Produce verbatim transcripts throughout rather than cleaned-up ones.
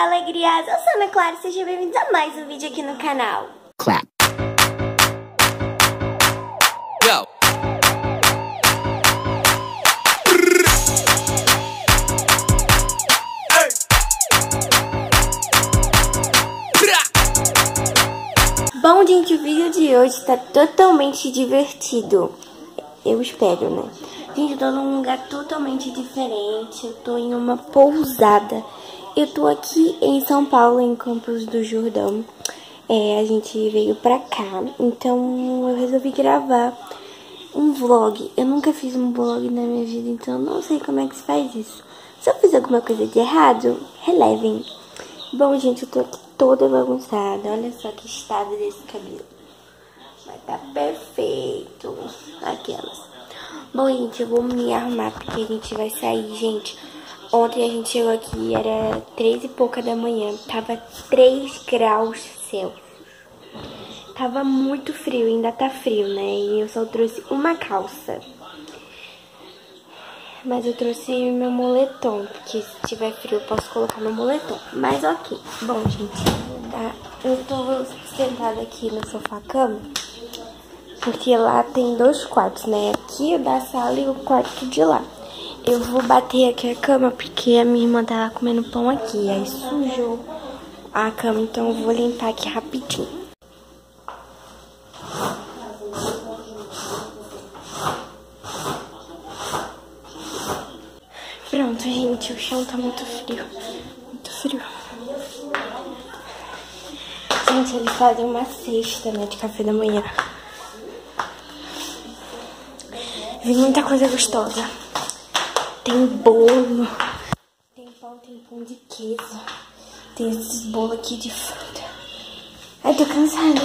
alegrias! Eu sou a Ana Clara, sejam bem-vindos a mais um vídeo aqui no canal. Clap. Go. Bom, gente, o vídeo de hoje tá totalmente divertido. Eu espero, né? Gente, eu tô num lugar totalmente diferente. Eu tô em uma pousada. Eu tô aqui em São Paulo, em Campos do Jordão. É, a gente veio pra cá. Então, eu resolvi gravar um vlog. Eu nunca fiz um vlog na minha vida, então eu não sei como é que se faz isso. Se eu fiz alguma coisa de errado, relevem. Bom, gente, eu tô aqui toda bagunçada. Olha só que estado desse cabelo. Mas tá perfeito. Aquelas. Bom, gente, eu vou me arrumar porque a gente vai sair, gente. Ontem a gente chegou aqui, era três e pouca da manhã. Tava três graus Celsius. Tava muito frio, ainda tá frio, né? E eu só trouxe uma calça. Mas eu trouxe meu moletom, porque se tiver frio eu posso colocar meu moletom. Mas ok. Bom, gente, eu tô sentada aqui no sofá-cama. Porque lá tem dois quartos, né? Aqui o da sala e o quarto de lá. Eu vou bater aqui a cama porque a minha irmã tava comendo pão aqui. Aí sujou a cama, então eu vou limpar aqui rapidinho. Pronto, gente, o chão tá muito frio. Muito frio. Gente, eles fazem uma cesta, né, de café da manhã. Vi muita coisa gostosa. Tem bolo, tem pão, tem pão de queijo. Tem esses bolos aqui de fruta. Ai, tô cansada.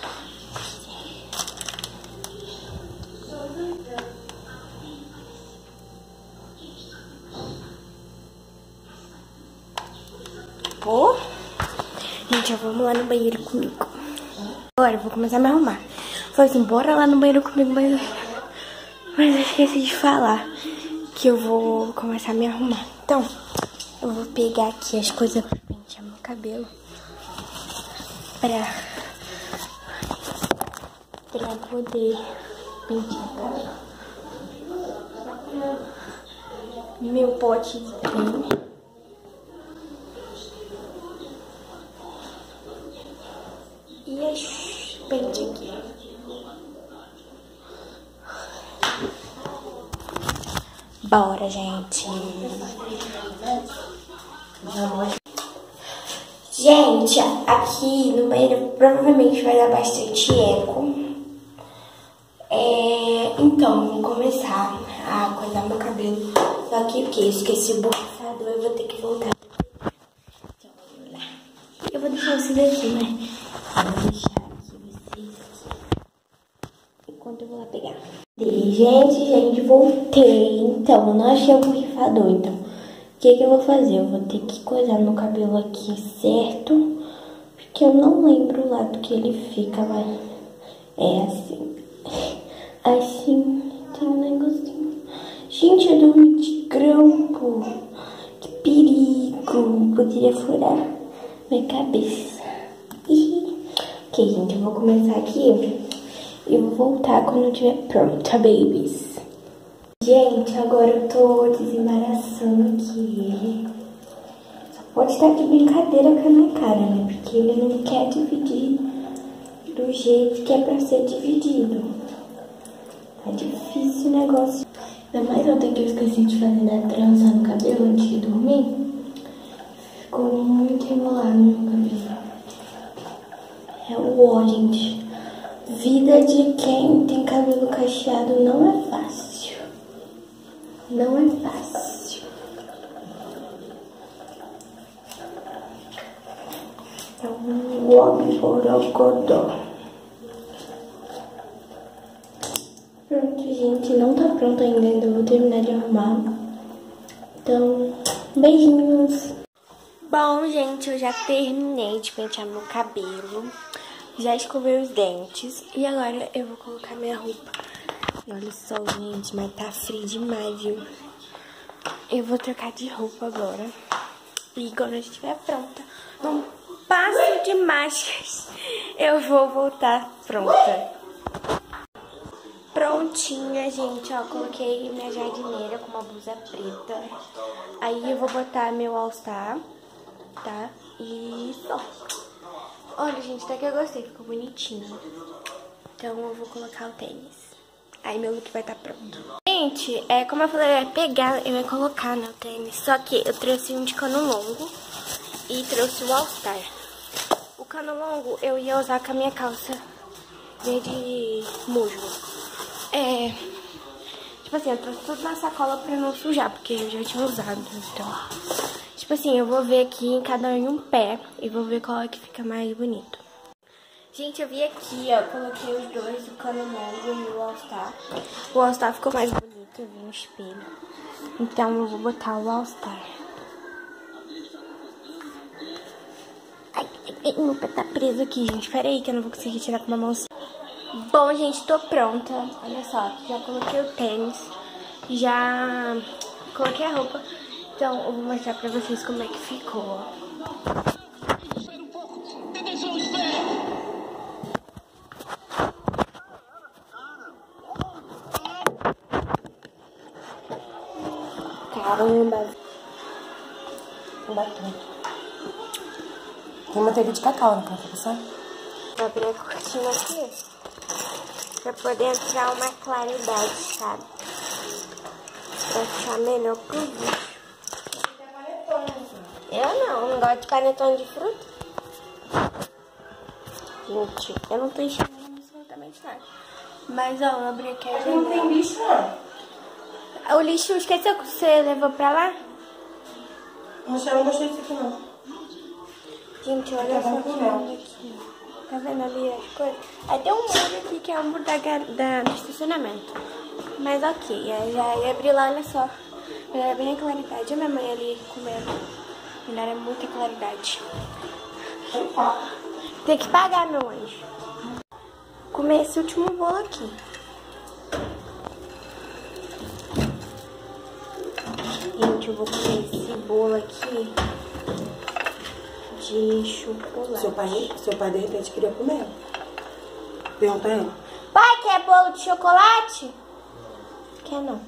Pô, gente, vamos lá no banheiro comigo. Agora eu vou começar a me arrumar. Falei assim, bora lá no banheiro comigo, mas, mas eu esqueci de falar que eu vou começar a me arrumar. Então, eu vou pegar aqui as coisas pra pentear meu cabelo. Pra, pra poder pentear o cabelo. Meu pote de creme. E as pente aqui. Bora, gente. Gente, aqui no banheiro provavelmente vai dar bastante eco. É, então, vou começar a coisar meu cabelo. Só que porque eu esqueci o borrifador, eu vou ter que voltar. Então, vamos lá. Eu vou deixar vocês aqui, né? Eu vou deixar aqui vocês enquanto eu vou lá pegar. Gente, gente, voltei. Então, eu não achei o borrifador. Então, o que que eu vou fazer? Eu vou ter que coisar meu cabelo aqui, certo? Porque eu não lembro o lado que ele fica, mas é assim. Assim, tem um negocinho. Gente, eu dormi de grampo. Que perigo. Poderia furar minha cabeça. Ok, gente, eu vou começar aqui. E vou voltar quando eu estiver pronta, babies. Gente, agora eu tô desembaraçando aqui ele. Só pode estar de brincadeira com a minha cara, né? Porque ele não quer dividir do jeito que é pra ser dividido. Tá difícil o negócio. Ainda mais ontem que eu esqueci de fazer da trança no cabelo antes de dormir. Ficou muito enrolado no meu cabelo. É o ó, gente. Vida de quem tem cabelo cacheado não é fácil. Não é fácil. É um homem borogodó. Pronto, gente. Não tá pronto ainda. Ainda vou terminar de arrumar. Então, beijinhos. Bom, gente, eu já terminei de pentear meu cabelo. Já escovei os dentes. E agora eu vou colocar minha roupa. E olha só, gente, mas tá frio demais, viu? Eu vou trocar de roupa agora. E quando eu estiver pronta, num passo de mágicas, eu vou voltar pronta. Prontinha, gente, ó, coloquei minha jardineira com uma blusa preta. Aí eu vou botar meu all-star, tá? E só. Olha, gente, até que eu gostei, ficou bonitinho. Então eu vou colocar o tênis. Aí meu look vai estar pronto. Gente, é, como eu falei, eu ia pegar, eu ia colocar no tênis. Só que eu trouxe um de cano longo e trouxe o all-star. O cano longo eu ia usar com a minha calça verde musgo. É, tipo assim, eu trouxe tudo na sacola pra não sujar, porque eu já tinha usado, então. Tipo assim, eu vou ver aqui em cada um em um pé e vou ver qual é que fica mais bonito. Gente, eu vi aqui, ó, coloquei os dois, o cano longo e o all-star. O all-star ficou mais bonito, eu vi no espelho. Então eu vou botar o all-star. Ai, ai, meu pé tá preso aqui, gente. Pera aí que eu não vou conseguir tirar com uma mão. Bom, gente, tô pronta. Olha só, já coloquei o tênis, já coloquei a roupa. Então eu vou mostrar pra vocês como é que ficou, ó. Caramba. Um batom. Tem manteiga de cacau na caixa, sabe? Vou abrir a cortina aqui pra poder entrar uma claridade, sabe? Pra ficar melhor pro vídeo. Eu não, não gosto de panetone de fruta. Gente, eu não tô enxergando absolutamente nada. Mas, ó, eu abri aqui a janela. Não tem lixo, não. O lixo, esqueceu que você levou pra lá? Mas eu não gostei disso aqui, não. Gente, olha só que lindo aqui. Tá vendo ali as coisas? Aí tem um muro aqui que é o muro da, da, do estacionamento. Mas ok, aí já ia abrir lá, olha só. Melhora bem a claridade. Olha minha mãe ali comendo. Melhora muita claridade. Tem que pagar, meu anjo. Comer esse último bolo aqui. Gente, eu vou comer esse bolo aqui de chocolate. Seu pai, seu pai de repente queria comer. Pergunta a ele. Pai, quer bolo de chocolate? Quer não.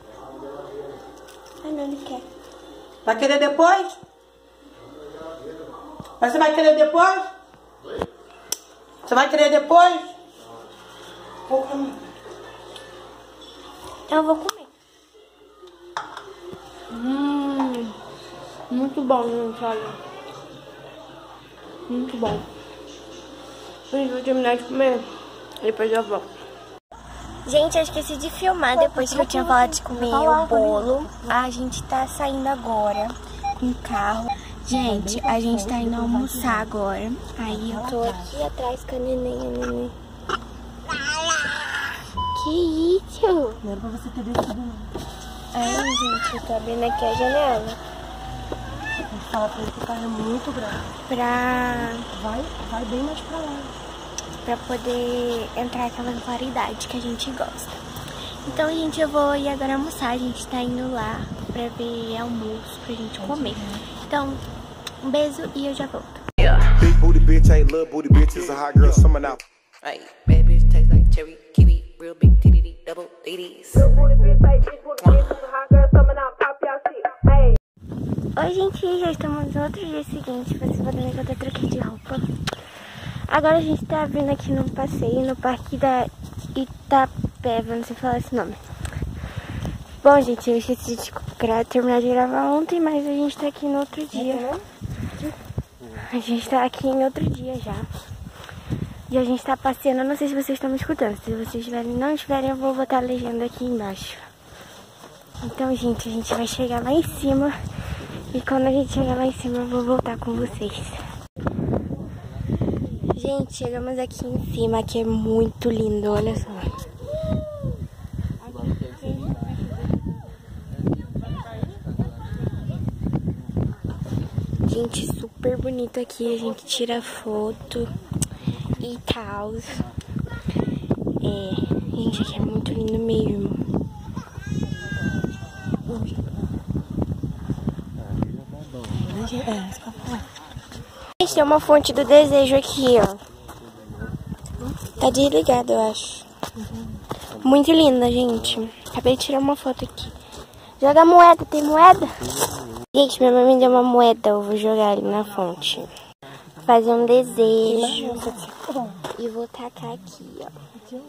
Ah, não, ele quer. Vai querer depois? Mas você vai querer depois? Você vai querer depois? Vou comer. Eu vou comer. Hum, muito bom, gente, olha. Muito bom. Eu vou terminar de comer. Depois eu volto. Gente, eu esqueci de filmar depois que eu tinha falado de comer o bolo. A gente tá saindo agora com o carro. Gente, a gente tá indo almoçar agora. Aí eu tô aqui atrás com a neném, a neném. Que isso? Não era pra você ter descido, não. Ai, gente, eu tô abrindo aqui a janela. Tem que falar pra ele que o carro é muito grande. Pra... Vai, vai bem mais pra lá. Pra poder entrar aquela claridade que a gente gosta. Então, gente, eu vou ir agora almoçar. A gente tá indo lá pra ver almoço, pra gente comer. Então, um beijo e eu já volto. Big booty bitch ain't little booty bitch, it's a hot girl summer now. Hey, bad bitch taste like cherry, kiwi, real big T D D, double D Ds. Oi, gente, já estamos no outro dia seguinte. Vocês podem ver que eu até troquei de roupa. Agora a gente tá vindo aqui num passeio no Parque da Itapeva, não sei falar esse nome. Bom, gente, eu esqueci de terminar de gravar ontem, mas a gente tá aqui no outro dia. A gente tá aqui em outro dia já. E a gente tá passeando, eu não sei se vocês estão me escutando. Se vocês estiverem, não estiverem, eu vou botar a legenda aqui embaixo. Então, gente, a gente vai chegar lá em cima. E quando a gente chegar lá em cima, eu vou voltar com vocês. Gente, chegamos aqui em cima, que é muito lindo, olha só. Gente, super bonito aqui, a gente tira foto e tal. É, gente, aqui é muito lindo mesmo. É, isso que eu vou falar. Gente, tem uma fonte do desejo aqui, ó. Tá desligado, eu acho. Muito linda, gente. Acabei de tirar uma foto aqui. Joga moeda, tem moeda? Gente, minha mãe me deu uma moeda, eu vou jogar ali na fonte. Fazer um desejo. E vou tacar aqui, ó.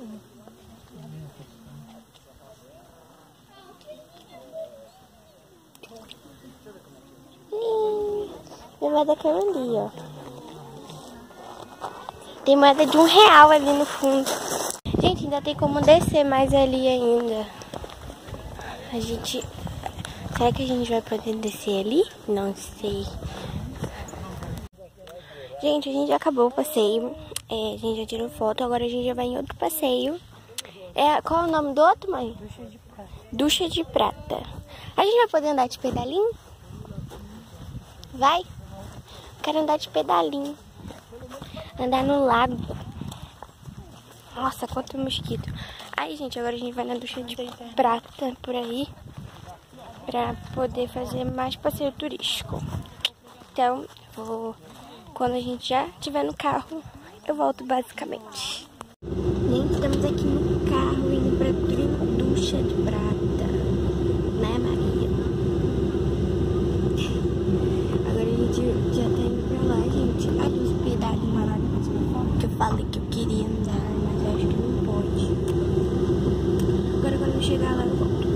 Hum, minha moeda caiu ali, ó. Tem moeda de um real ali no fundo. Gente, ainda tem como descer mais ali ainda. A gente... Será que a gente vai poder descer ali? Não sei. Gente, a gente já acabou o passeio. É, a gente já tirou foto. Agora a gente já vai em outro passeio. É, qual é o nome do outro, mãe? Ducha de prata. Ducha de prata. A gente vai poder andar de pedalinho? Vai? Quero andar de pedalinho. Andar no lago. Nossa, quanto mosquito. Aí, gente, agora a gente vai na ducha de prata por aí. Pra poder fazer mais passeio turístico. Então, vou... quando a gente já estiver no carro, eu volto basicamente. Gente, estamos aqui no carro indo pra ducha de prata. Né, Maria? Agora a gente já tá indo pra lá, gente. Olha os pedaços maravilhosos que eu falei que eu queria andar, mas acho que não pode. Agora quando eu chegar lá eu volto.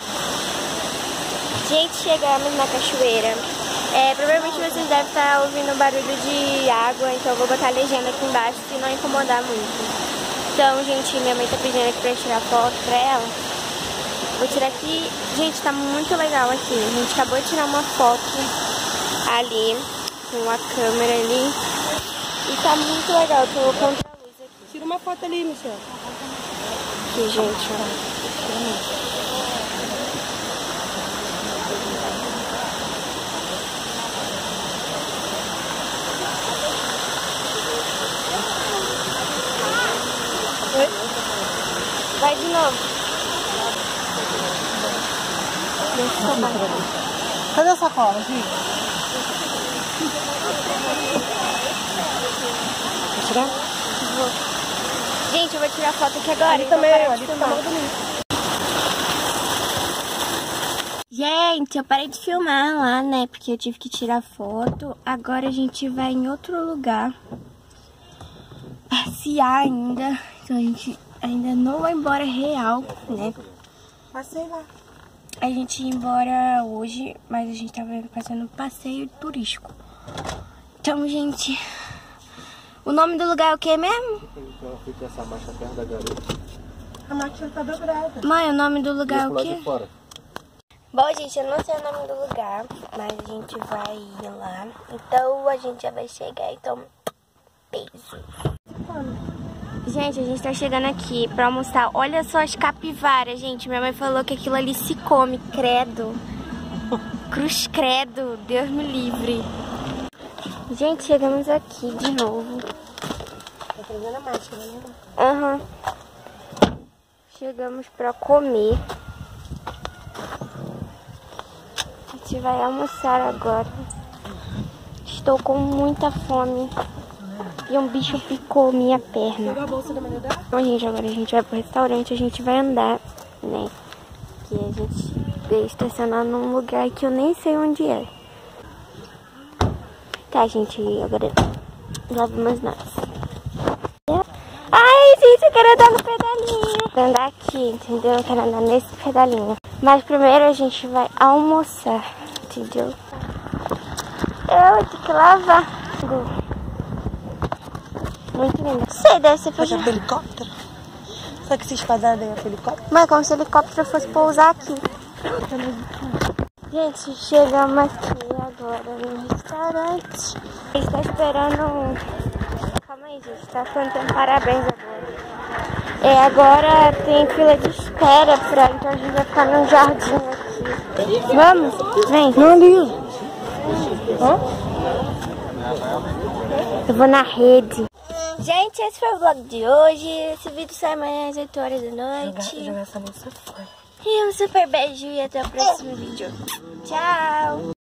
Gente, chegamos na cachoeira. É, provavelmente vocês devem estar ouvindo barulho de água, então eu vou botar a legenda aqui embaixo se não incomodar muito. Então, gente, minha mãe tá pedindo aqui pra eu tirar foto pra ela. Vou tirar aqui. Gente, tá muito legal aqui. A gente acabou de tirar uma foto ali, com a câmera ali. E tá muito legal, tô contra a luz aqui. Tira uma foto ali, Michel. Aqui, gente, ó. Vai de novo. Cadê a sacola, gente? Vou tirar? Vou. Gente, eu vou tirar foto aqui agora. Ali então também, parar de ali filmar. também. Gente, eu parei de filmar lá, né? Porque eu tive que tirar foto. Agora a gente vai em outro lugar. Passear ainda. Então a gente... ainda não vai embora real, né? Passei lá. A gente ia embora hoje, mas a gente tava fazendo um passeio turístico. Então, gente... O nome do lugar é o que mesmo? Então, fica essa marcha perto da garota. A máquina tá dobrada. Mãe, o nome do lugar é o Lá quê? de fora. Bom, gente, eu não sei o nome do lugar, mas a gente vai ir lá. Então, a gente já vai chegar, então... Beijo. Gente, a gente tá chegando aqui pra almoçar. Olha só as capivaras, gente. Minha mãe falou que aquilo ali se come, credo. Cruz credo, Deus me livre. Gente, chegamos aqui de novo. Tá trazendo a máscara, né? Aham. Uhum. Chegamos pra comer. A gente vai almoçar agora. Estou com muita fome. E um bicho picou minha perna. Pegou a bolsa da Maria? Bom, gente, agora a gente vai pro restaurante, a gente vai andar, né? Que a gente veio estacionar num lugar que eu nem sei onde é. Tá, gente, agora lá vamos nós. Ai, gente, eu quero andar no pedalinho. Vou andar aqui, entendeu? Eu quero andar nesse pedalinho. Mas primeiro a gente vai almoçar, entendeu? Eu tenho que lavar. Muito linda. Sei, deve ser pra Foi helicóptero? Só que se espadaram daí é helicóptero? Mas como se o helicóptero fosse pousar aqui. Gente, chegamos aqui agora no restaurante. A gente tá esperando um... Calma aí, gente. Tá cantando parabéns agora. É, agora tem fila de espera pra... Então a gente vai ficar num jardim aqui. Vamos? Vem. Não, ali. Hã? Eu vou na rede. Gente, esse foi o vlog de hoje. Esse vídeo sai amanhã às oito horas da noite. Jogar, jogar essa bolsa fora. E um super beijo e até o próximo vídeo. Tchau!